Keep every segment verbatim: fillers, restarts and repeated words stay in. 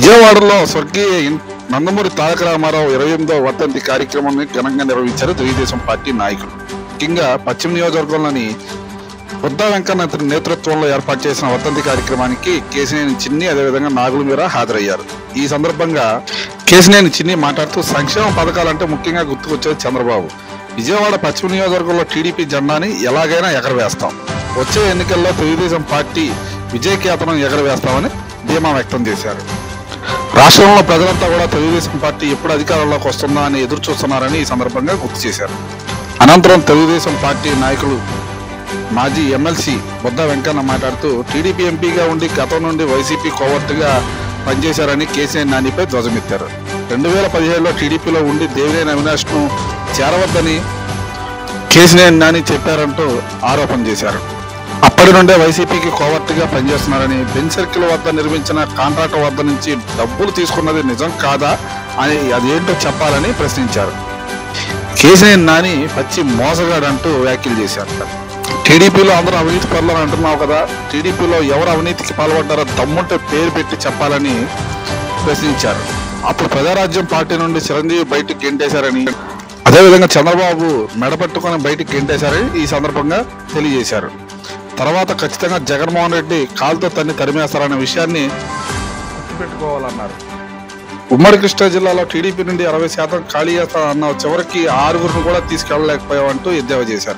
విజయవాడలో స్వర్గీయ నందమూరి తారక రామారావు ఇరవై ఎనిమిదవ వర్ధంతి కార్యక్రమాన్ని ఘనంగా నిర్వహించారు తెలుగుదేశం పార్టీ నాయకులు. ముఖ్యంగా పశ్చిమ నియోజకవర్గంలోని బుద్ధా వెంకన్న నేతృత్వంలో ఏర్పాటు చేసిన వర్ధంతి కార్యక్రమానికి కేశినేని చిన్ని అదేవిధంగా నాగుల మీర హాజరయ్యారు. ఈ సందర్భంగా కేశినేని చిన్ని మాట్లాడుతూ సంక్షేమ పథకాలంటే ముఖ్యంగా గుర్తుకొచ్చేది చంద్రబాబు. విజయవాడ పశ్చిమ నియోజకవర్గంలో టీడీపీ జెండాని ఎలాగైనా ఎగరవేస్తాం, వచ్చే ఎన్నికల్లో తెలుగుదేశం పార్టీ విజయకేతనం ఎగరవేస్తామని ధీమా వ్యక్తం చేశారు. రాష్ట్రంలో ప్రజలంతా కూడా తెలుగుదేశం పార్టీ ఎప్పుడు అధికారంలోకి వస్తుందా అని ఎదురు చూస్తున్నారని ఈ సందర్భంగా గుర్తు చేశారు. అనంతరం తెలుగుదేశం పార్టీ నాయకులు మాజీ ఎమ్మెల్సీ బుద్ధా వెంకన్న మాట్లాడుతూ టీడీపీ ఎంపీగా ఉండి గతం నుండి వైసీపీ కోవర్టుగా పనిచేశారని కేసీఆర్ నానిపై ధ్వజమెత్తారు. రెండు వేల పదిహేడులో టీడీపీలో ఉండి దేవినేని అవినాష్ను చేరవద్దని కేసీఆర్ నాని చెప్పారంటూ ఆరోపణ చేశారు. అప్పటి నుండే వైసీపీకి కోవర్టుగా పనిచేస్తున్నారని, బెంచ్ సర్కిల్ వద్ద నిర్మించిన కాంట్రాక్టర్ వద్ద నుంచి డబ్బులు తీసుకున్నది నిజం కాదా అని అదేంటో చెప్పాలని ప్రశ్నించారు. కేసీఆర్ నాని పచ్చి మోసగాడంటూ వ్యాఖ్యలు చేశారు. టీడీపీలో అందరూ అవినీతి పరులు అంటున్నావు కదా, టీడీపీలో ఎవరు అవినీతికి పాల్పడ్డారో దమ్ముంటే పేరు పెట్టి చెప్పాలని ప్రశ్నించారు. అప్పుడు ప్రజారాజ్యం పార్టీ నుండి చిరంజీవి బయటకు గెంటేశారని, అదేవిధంగా చంద్రబాబు మెడపట్టుకుని బయటకు గెంటేశారని ఈ సందర్భంగా తెలియజేశారు. తర్వాత ఖచ్చితంగా జగన్మోహన్ రెడ్డి కాలుతో తన్ని తరిమేస్తారనే విషయాన్ని గుర్తుపెట్టుకోవాలన్నారు. ఉమ్మడి కృష్ణా జిల్లాలో టీడీపీ నుండి అరవై శాతం ఖాళీ చేస్తానన్న చివరికి ఆరుగురిని కూడా తీసుకెళ్లలేకపోయామంటూ ఎద్దేవా చేశారు.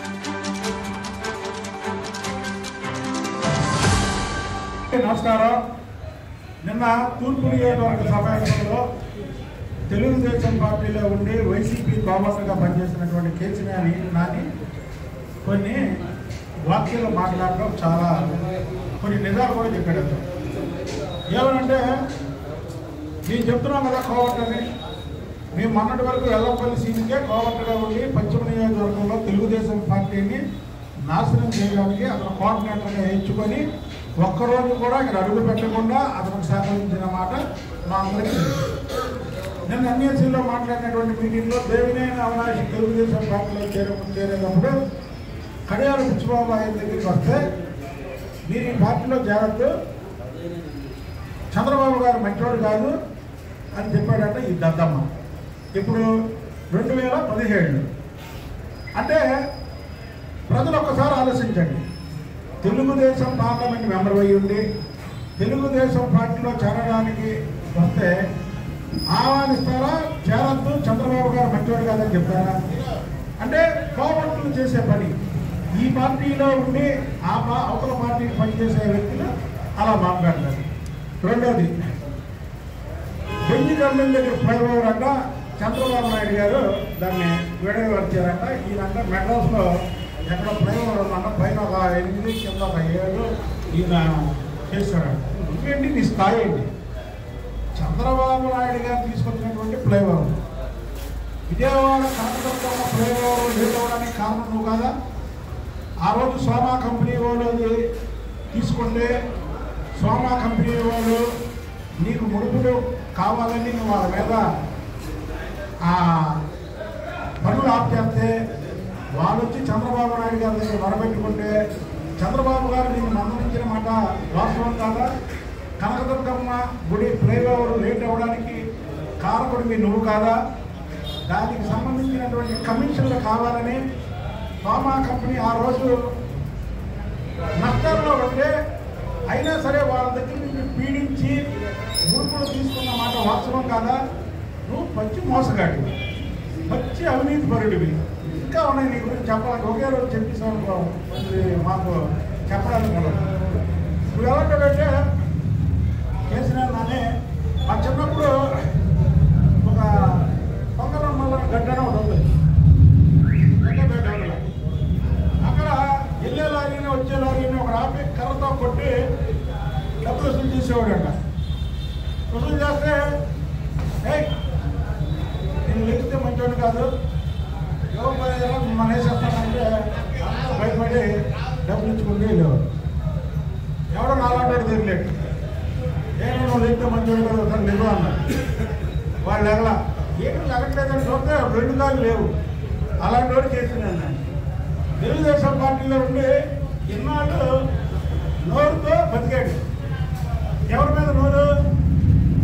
నమస్కారం. నిన్న తూర్పు నియోజకవర్గ సమావేశంలో తెలుగుదేశం పార్టీలో ఉండి వైసీపీ కోమసంగా పనిచేసినటువంటి కేసీఆర్ నాని కొన్ని వాక్యాలు మాట్లాడడం చాలా కొన్ని నిజాలు కూడా చెప్పాడు. ఏమనంటే నేను చెప్తున్నాం కదా కోవట్ అని, మేము మొన్నటి వరకు ఎల్లపల్లి సీనికే కోవట్గా ఉండి పశ్చిమ నియోజకవర్గంలో తెలుగుదేశం పార్టీని నాశనం చేయడానికి అతను కోఆర్డినేటర్గా ఎంచుకొని ఒక్కరోజు కూడా ఇక్కడ అడుగు పెట్టకుండా అతనికి సహకరించిన మాట మా అందరికీ తెలుసు. నేను ఎన్ఎస్సీలో మాట్లాడినటువంటి మీటింగ్లో దేవినేని అవినాష్ తెలుగుదేశం పార్టీలో చేరే చేరేటప్పుడు కడియాల బుచ్చిబాబు ఆయన దగ్గరికి వస్తే మీరు ఈ పార్టీలో చేరద్దు, చంద్రబాబు గారు మంచివాడు కాదు అని చెప్పాడంట ఈ దద్దమ్మ. ఇప్పుడు రెండు వేల పదిహేడు అంటే ప్రజలు ఒక్కసారి ఆలోచించండి. తెలుగుదేశం పార్లమెంట్ మెంబర్ అయ్యి ఉండి తెలుగుదేశం పార్టీలో చేరడానికి వస్తే ఆహ్వానిస్తారా, చేరద్దు చంద్రబాబు గారు మంచివాడు కాదని చెప్తారా? అంటే కోవర్టులు చేసే పని. ఈ పార్టీలో ఉండి ఆ అవతల పార్టీకి పనిచేసే వ్యక్తులు అలా మాట్లాడతారు. రెండోది, బెంజి గవర్నమెంట్ దగ్గర ఫ్లైఓవర్ అంట చంద్రబాబు నాయుడు గారు దాన్ని విడగొచ్చారంట. ఈయనంట మెడ్రాస్లో ఎక్కడ ఫ్లైఓవర్ ఉందంట, పైన ఒక ఎనిమిది కింద ఒక ఏడు ఈయన చేశాడంట. ఇంకేంటి నీ స్థాయి ఏంటి? చంద్రబాబు నాయుడు గారు తీసుకొచ్చినటువంటి flyover, Vijayawada Kanakadurgamma flyover late అవ్వడానికి కారణం నువ్వు కాదా? ఆ రోజు సోమా కంపెనీ వాళ్ళు తీసుకుంటే సోమా కంపెనీ వాళ్ళు నీకు ముడుపులు కావాలని నువ్వు వాళ్ళ మీద పనులు ఆప్ చేస్తే వాళ్ళు వచ్చి చంద్రబాబు నాయుడు గారి దగ్గర మొరబెట్టుకుంటే చంద్రబాబు గారు నీకు మందలించిన మాట వాస్తవం కాదా? కనకదుర్గమ్మ గుడి ఫ్లైఓవర్ లేట్ అవ్వడానికి కారకుడివి నువ్వు కాదా? దానికి సంబంధించినటువంటి కమిషన్లు కావాలని సోమా కంపెనీ ఆ రోజు నష్టాల్లో ఉంటే అయినా సరే వాళ్ళ దగ్గర నుంచి పీడించి ముడుపులు తీసుకున్న మాట వాస్తవం కాదా? నువ్వు పచ్చి మోసగాడివి, పచ్చి అవినీతి పరుడివి. ఇంకా ఉన్నాయి నీ గురించి చెప్పాలని ఒకే రోజు చెప్పేసాను మాకు చెప్పడానికి ఉండదు. ఇప్పుడు ఎలాంటిదంటే కేసీఆర్ నాని మా చిన్నప్పుడు ఒక పొంగరమ్మల గడ్డన ఒకటి ఉంది, అక్కడ వెళ్ళే లారీని వచ్చే లారీని ఒక ఆపి కర్రతో కొట్టి డబ్బులు వసూలు చేసేవాడంట. వసూలు చేస్తే ఏ నేను లెక్కితే మంచివాడు కాదు, ఎవరు మన వేసేస్తానంటే భయపడి డబ్బులు ఇచ్చుకుంటే వెళ్ళేవాడు. ఎవడో నాలాంటి తిరగలేడు, నేను నువ్వు లెక్కితే మంచివాడు కాదు ఒకసారి లేవు అన్నాడు. వాళ్ళు ఎగల ఏమి లెగట్లేదని చూస్తే రెండు కాలు లేవు. అలాంటి వాడు చేసిందండి. తెలుగుదేశం పార్టీలో ఉండి ఇన్నాళ్ళు నోరుతో బతికాడు. ఎవరి మీద నోరు?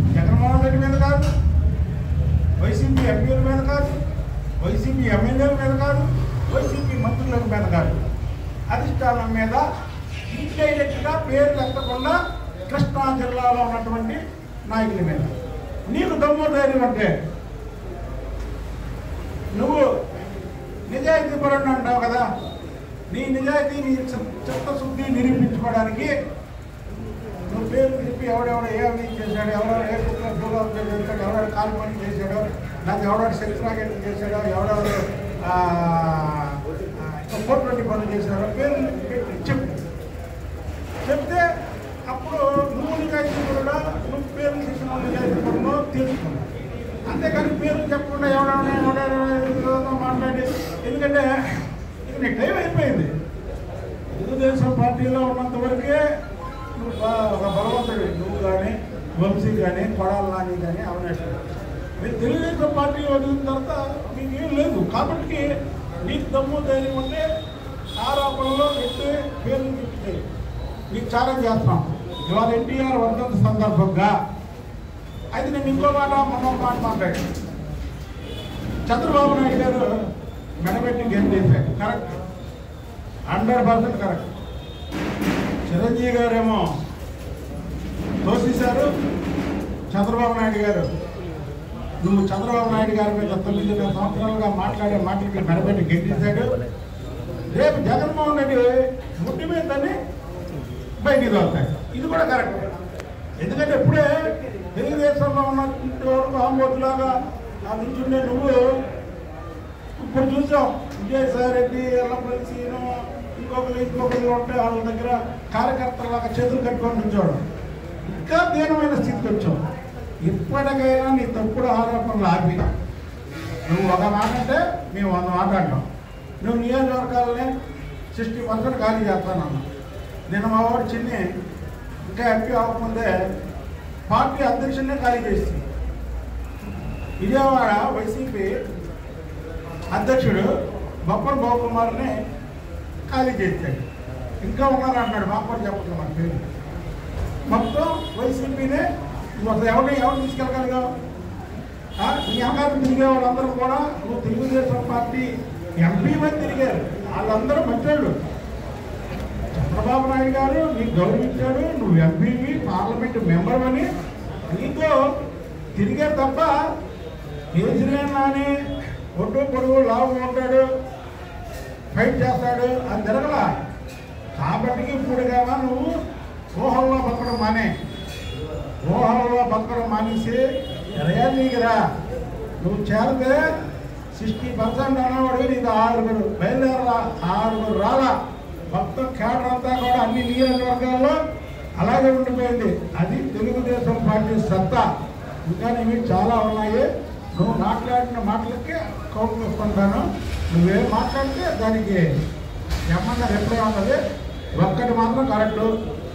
వైసీపీ ఎమ్మెల్యేల మీద కాదు, వైసీపీ మంత్రుల మీద కాదు, అధిష్టానం మీద ఇండైరెక్ట్గా పేరు ఎత్తకుండా కృష్ణా జిల్లాలో ఉన్నటువంటి నాయకుల మీద నీకు దమ్ము ధైర్యం అంటే నువ్వు నిజాయితీ పరుడు అంటావు కదా, నీ నిజాయితీ నీ చిత్తశుద్ధి నిరూపించుకోవడానికి నువ్వు పేరు చెప్పి ఎవడెవడ ఏ అవినీతి చేశాడు, ఎవడెవడ ఏ కుట్ర భూలోకం చేశాడు, ఎవడెవడ కాలు పని చేశాడో, నాకు ఎవడెవడ సెక్స్ రాకెట్ చేశాడో, ఎవడెవడు కోటువంటి పనులు చేశాడో పేరు పెట్టి చెప్పు. చెప్తే అప్పుడు నువ్వు నిజాయితీ కూడా నువ్వు పేరు చేసిన నిజాయితీ పనులు తెలుసుకున్నావు. అంతేకాని పేరు చెప్పకుండా ఎవడెవడ ఎవడెవడో మాట్లాడి, ఎందుకంటే ఇక నీ టైం అయిపోయింది. తెలుగుదేశం పార్టీలో ఉన్నంత వరకే నువ్వు ఒక బలవంతుడు, నువ్వు కానీ వంశీ కానీ కొడాలి నాని కానీ అవినాష్ మీరు తెలుగుదేశం పార్టీ వదిలిన తర్వాత మీకు ఏం లేదు. కాబట్టి నీకు దమ్ము ధైర్యం ఉంటే ఆరోపణలో ఎత్తే పేర్లు చెప్తే నీకు ఛాలెంజ్ చేస్తున్నాం. ఇవాళ ఎన్టీఆర్ వర్ధంతి సందర్భంగా అయితే నేను ఇంకో మాట మొన్న మాట మాట్లాడి చంద్రబాబు నాయుడు గారు మెడబెట్టి గెలిచేశారు, correct, hundred percent correct. Chiranjeevi గారేమో తోసేశారు, చంద్రబాబు నాయుడు గారు నువ్వు చంద్రబాబు నాయుడు గారి మీద తొమ్మిదిన్నర సంవత్సరాలుగా మాట్లాడే మాటలకి మెడబెట్టి గెలిచేశాడు. రేపు జగన్మోహన్ రెడ్డి ముట్టి మీద దాన్ని బయటికి తోలుతాడు, ఇది కూడా కరెక్ట్. ఎందుకంటే ఇప్పుడే తెలుగుదేశంలో ఉన్న వరకు ఆంబోతులాగా ఆ నుంచుండే నువ్వు ఇప్పుడు చూసాం విజయసాయి రెడ్డి ఎల్లపల్లి సీను ఇంకొకరు ఇంకొకరు ఉంటే వాళ్ళ దగ్గర కార్యకర్తలాగా చేతులు కట్టుకొని నుంచోవడం, ఇంకా దీనమైన స్థితికి వచ్చావు. ఇప్పటికైనా నీ తప్పుడు ఆరోపణలు ఆపి నువ్వు ఒక మాట అంటే మేము వంద మాట అంటాం. నువ్వు నియోజకవర్గాలని సిక్స్టీ పర్సెంట్ ఖాళీ చేస్తానన్నా. నేను మా వాడు చిన్ని ఇంకా ఎంపీ అవ్వకముందే పార్టీ అధ్యక్షుడినే ఖాళీ చేసింది. విజయవాడ వైసీపీ అధ్యక్షుడు బొప్పర్ బాబుకుమార్ని ఖాళీ చేశాడు. ఇంకా ఉన్నారు అంటాడు, మాకు కూడా చెప్పట్లేదు మన పేరు. మొత్తం వైసీపీనే నువ్వు అసలు ఎవరిని ఎవరు తీసుకెళ్ళగలిగా? నీ అహంకారం తిరిగే వాళ్ళందరూ కూడా నువ్వు తెలుగుదేశం పార్టీ ఎంపీ మంది తిరిగారు, వాళ్ళందరూ మంచోళ్ళు. చంద్రబాబు నాయుడు గారు నీకు గౌరవించాడు, నువ్వు ఎంపీవి పార్లమెంటు మెంబర్ అని నీతో తిరిగారు తప్ప కేసీఆర్ నాని ఒడ్డు పొడుగు లావు ఉంటాడు, ఫైట్ చేస్తాడు అని తిరగల. కాబట్టి ఇప్పుడు కావా నువ్వు ఊహల్లో బతకడం మానే, ఊహల్లో బతకడం మానేసి రియాలిటీకి రా. నువ్వు చేరితే సిక్స్టీ పర్సెంట్ అన్నవాడు నీకు ఆరుగురు బయలుదేరలా, ఆరుగురు రాలా. మొత్తం కేడర్ అంతా కూడా అన్ని నియోజకవర్గాల్లో అలాగే ఉండిపోయింది. అది తెలుగుదేశం పార్టీ సత్తా. ఇంకా నీవి చాలా ఉన్నాయి. నువ్వు మాట్లాడిన మాటలకి కౌంటర్ ఇస్తుంటాను. నువ్వేం మాట్లాడితే దానికి ఏమన్నా రిప్లై ఉంటుంది. ఒక్కటి మాత్రం కరెక్టు.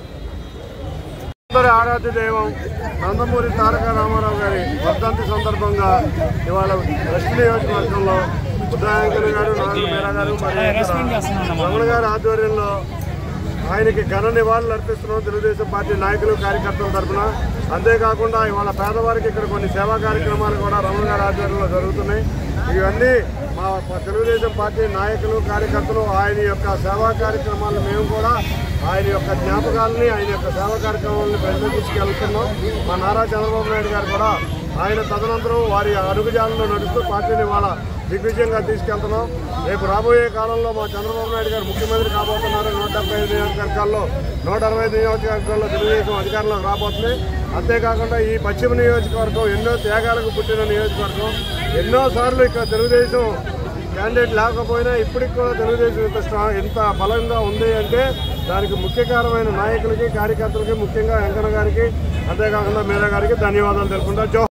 అందరి ఆరాధ్య దైవం నందమూరి తారక రామారావు గారి వర్ధంతి సందర్భంగా ఇవాళ వెస్ట్ నియోజకవర్గంలో ఉదయాంకర్ గారు, నారాయణ మేరా గారు మరియు రమణ గారి ఆధ్వర్యంలో ఆయనకి ఘన నివాళులు అర్పిస్తున్నాం తెలుగుదేశం పార్టీ నాయకులు కార్యకర్తల తరఫున. అంతేకాకుండా ఇవాళ పేదవారికి ఇక్కడ కొన్ని సేవా కార్యక్రమాలు కూడా రమణ గారి ఆధ్వర్యంలో జరుగుతున్నాయి. ఇవన్నీ మా తెలుగుదేశం పార్టీ నాయకులు కార్యకర్తలు ఆయన యొక్క సేవా కార్యక్రమాలను మేము కూడా ఆయన యొక్క జ్ఞాపకాలని ఆయన యొక్క సేవా కార్యక్రమాలను ప్రజలు తీసుకెళ్తున్నాం. మా నారా చంద్రబాబు నాయుడు గారు కూడా ఆయన తదనంతరం వారి అడుగుజాలలో నడుస్తూ పార్టీని వాళ్ళ దిగ్విజయంగా తీసుకెళ్తున్నాం. రేపు రాబోయే కాలంలో మా చంద్రబాబు నాయుడు గారు ముఖ్యమంత్రి కాబోతున్నారు. నూట డెబ్బై ఐదు నియోజకవర్గాల్లో నూట అరవై ఐదు నియోజకవర్గాల్లో తెలుగుదేశం అధికారంలోకి రాబోతుంది. అంతేకాకుండా ఈ పశ్చిమ నియోజకవర్గం ఎన్నో త్యాగాలకు పుట్టిన నియోజకవర్గం. ఎన్నోసార్లు ఇక్కడ తెలుగుదేశం క్యాండిడేట్ లేకపోయినా ఇప్పటికి కూడా తెలుగుదేశం ఇంత స్ట్రాంగ్ ఎంత బలంగా ఉంది అంటే దానికి ముఖ్యకారమైన నాయకులకి కార్యకర్తలకి ముఖ్యంగా వెంకన్న గారికి అంతేకాకుండా మీరా గారికి ధన్యవాదాలు తెలుపుకుంటా.